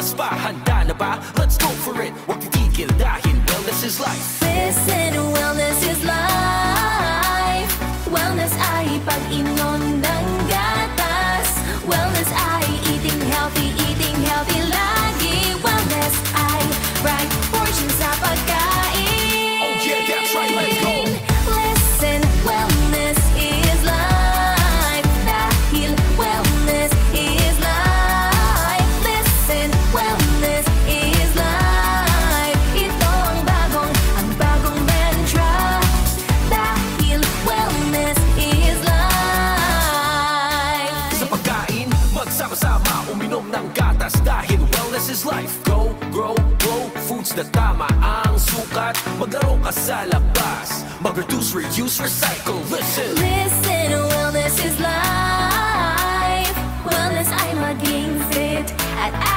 oras pa, handa na ba? Let's go for it, huwag titigil dahil wellness is life. Listen, wellness is life. Wellness ay pag-inom ng gatas. Wellness ay eating healthy lagi. Wellness ay right portion sa pagkain. Oh yeah, that's right, let's go. Listen, wellness is life. Dahil wellness is life. Listen, wellness is life. Ito ang bagong mantra. Dahil wellness is life. Sa pagkain, magsama-sama uminom ng gatas dahil wellness is life. Go, grow, grow, foods na tama ang sukat. Maglaro ka sa labas, mag-reduce, reuse, recycle. Listen, wellness is life. Wellness ay maging fit at